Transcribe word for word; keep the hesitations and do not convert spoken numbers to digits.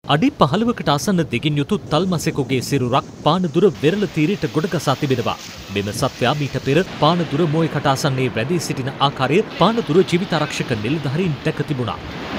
අඩි පහළොවකට ආසන්න දිගින් යුතු තල්මසෙකුගේ සිරුරක් පානදුර වෙරළ තීරයට ගොඩගසා තිබෙනවා. මෙම සත්වයා මීට පෙර පානදුර මෝයකට ආසන්නයේ රැඳී සිටින ආකාරය පානදුර ජීවිතාරක්ෂක නිලධාරීන් දැක තිබුණා.